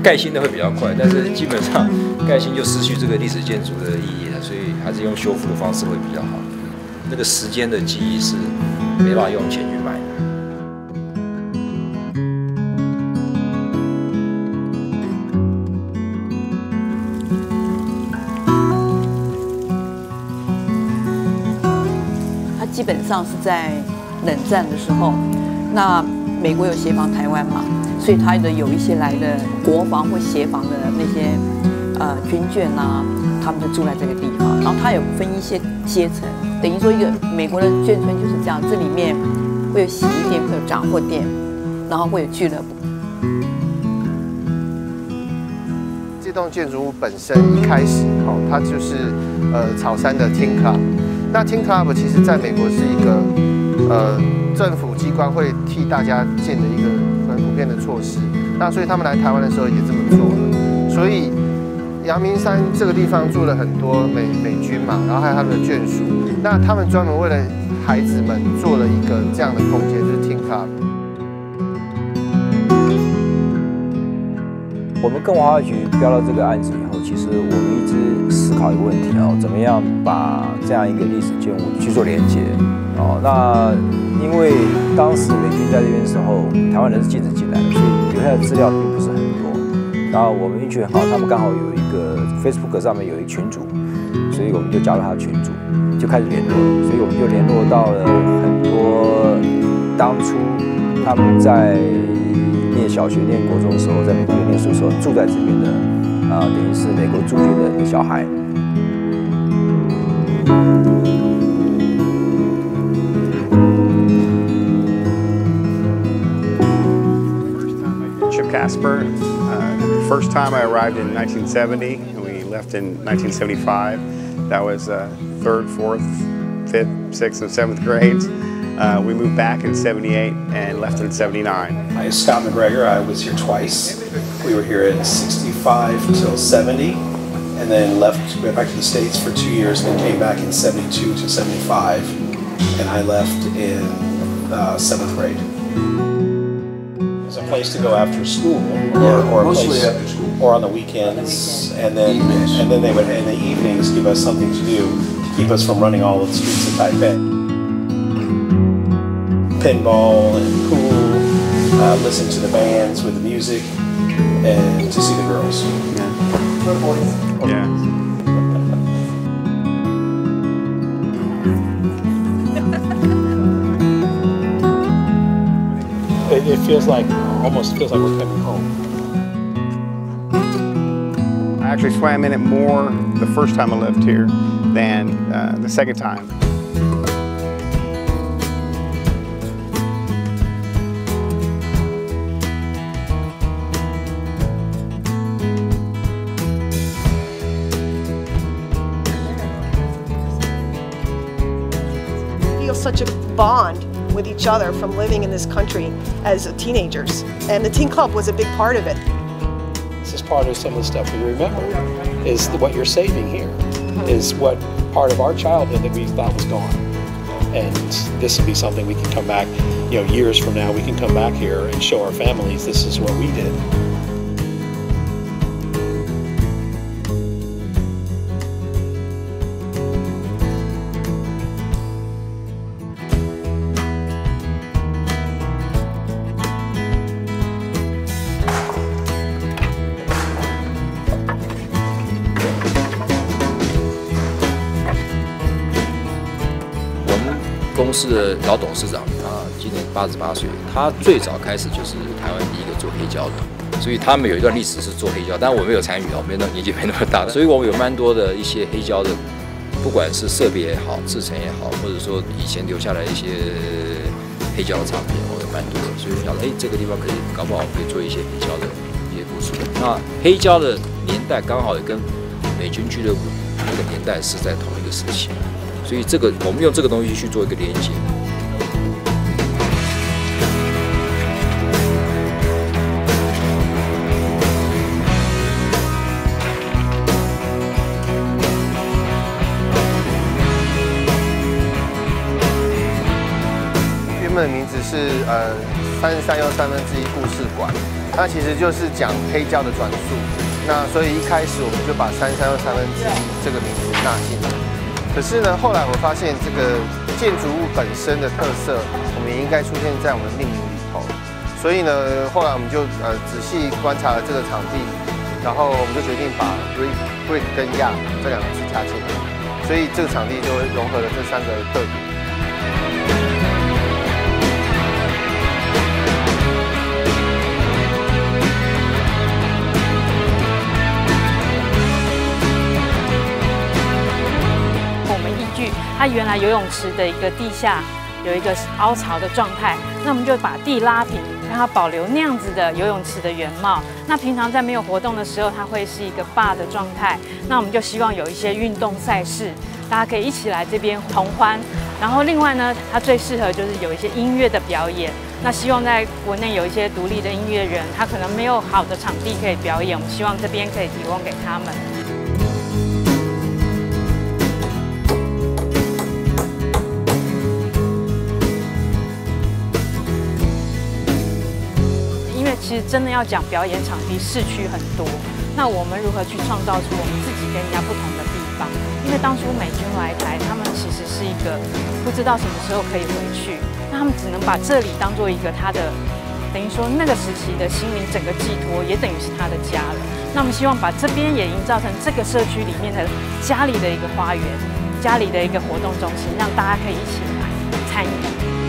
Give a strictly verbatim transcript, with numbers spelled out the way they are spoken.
盖新的会比较快，但是基本上盖新就失去这个历史建筑的意义了，所以还是用修复的方式会比较好。那个时间的记忆是没办法用钱去买的。 基本上是在冷战的时候，那美国有协防台湾嘛，所以他的有一些来的国防或协防的那些呃军眷啊，他们就住在这个地方。然后他有分一些阶层，等于说一个美国的眷村就是这样，这里面会有洗衣店，会有杂货店，然后会有俱乐部。 这栋建筑物本身一开始哦，它就是呃草山的 Teen Club。 那 Teen Club 其实在美国是一个呃政府机关会替大家建的一个很普遍的措施。那所以他们来台湾的时候也这么做了。所以阳明山这个地方住了很多美美军嘛，然后还有他们的眷属。那他们专门为了孩子们做了一个这样的空间，就是 Teen Club。 我们跟文化局标到这个案子以后，其实我们一直思考一个问题哦，怎么样把这样一个历史建物去做连接哦？那因为当时美军在这边的时候，台湾人是禁止进来的，所以留下的资料并不是很多。然后我们运气很好，他们刚好有一个 Facebook 上面有一个群组，所以我们就加入他的群组，就开始联络了。所以我们就联络到了很多当初他们在 念小学、念国中的时候，在美国念书的时候住在这边的，啊、呃，等于是美国驻军的小孩。 Chip Casper. Uh, first time I arrived in nineteen seventy, and we left in nineteen seventy-five. That was uh, third, fourth, fifth, sixth, and seventh grades. Uh, we moved back in seventy-eight and left in seventy-nine. Hi, Scott McGregor. I was here twice. We were here in sixty-five till seventy, and then left, went back to the States for two years, and then came back in seventy-two to seventy-five, and I left in uh, seventh grade. It's a place to go after school, or, or a Mostly place, after school, or on the weekends, and then evenings. and then they would in the evenings give us something to do to keep us from running all of the streets of Taipei. Pinball and pool, uh, listen to the bands with the music, and to see the girls. Yeah. Yeah. It, it feels like, almost feels like we're coming home. I actually swam in it more the first time I lived here than uh, the second time. Such a bond with each other from living in this country as teenagers, and the Teen Club was a big part of it. This is part of some of the stuff we remember, is what you're saving here, is what part of our childhood that we thought was gone. And this will be something we can come back, you know, years from now, we can come back here and show our families this is what we did. 我们公司的老董事长，他今年八十八岁，他最早开始就是台湾第一个做黑胶的，所以他们有一段历史是做黑胶，但我没有参与哦，没那年纪没那么大，所以我们有蛮多的一些黑胶的，不管是设备也好，制成也好，或者说以前留下来一些黑胶的唱片，我有蛮多的，所以想说，哎，这个地方可以搞不好可以做一些黑胶的一些故事。那黑胶的年代刚好也跟美军俱乐部那个年代是在同一个时期。 所以这个我们用这个东西去做一个连接。 原本的名字是呃三十三又三分之一故事馆， 那其实就是讲黑胶的转述。那所以一开始我们就把三三又三分之一这个名字纳进来。可是呢，后来我发现这个建筑物本身的特色，我们也应该出现在我们的命名里头。所以呢，后来我们就呃仔细观察了这个场地，然后我们就决定把 brick brick 跟亚这两个字加进来，所以这个场地就融合了这三个特点。 它原来游泳池的一个地下有一个凹槽的状态，那我们就把地拉平，让它保留那样子的游泳池的原貌。那平常在没有活动的时候，它会是一个坝的状态。那我们就希望有一些运动赛事，大家可以一起来这边同欢。然后另外呢，它最适合就是有一些音乐的表演。那希望在国内有一些独立的音乐人，他可能没有好的场地可以表演，我们希望这边可以提供给他们。其实真的要讲表演场地，市区很多。那我们如何去创造出我们自己跟人家不同的地方？因为当初美军来台，他们其实是一个不知道什么时候可以回去，那他们只能把这里当做一个他的，等于说那个时期的心灵整个寄托，也等于是他的家了。那我们希望把这边也营造成这个社区里面的家里的一个花园，家里的一个活动中心，让大家可以一起来参与。